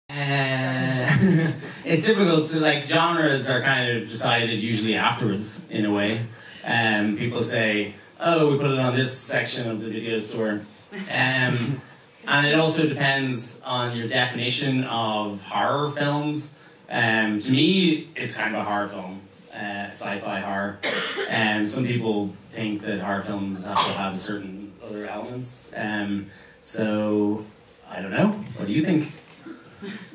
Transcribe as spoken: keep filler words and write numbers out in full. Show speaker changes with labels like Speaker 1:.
Speaker 1: Uh, it's difficult to, like, genres are kind of decided usually afterwards, in a way. Um, people say, oh, we put it on this section of the video store. Um, and it also depends on your definition of horror films. Um, to me, it's kind of a horror film, uh, sci-fi horror. Um, some people think that horror films have to have certain other elements. Um, so, I don't know. What do you think?